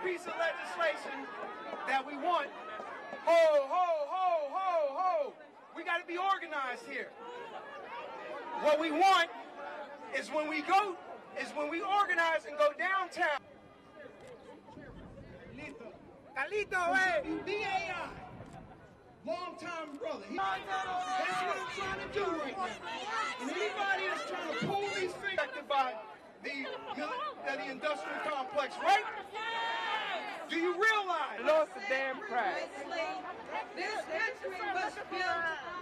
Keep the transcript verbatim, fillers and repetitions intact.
piece of legislation that we want, ho, ho, ho, ho, ho, we got to be organized here. What we want is when we go, is when we organize and go downtown. Carlito, hey! B A I, long-time brother. He, that's what I'm trying to do right now. And anybody that's trying to pull these fingers Affected by the, uh, the industrial complex, right? Do you realize? Lost the damn prize. This country must build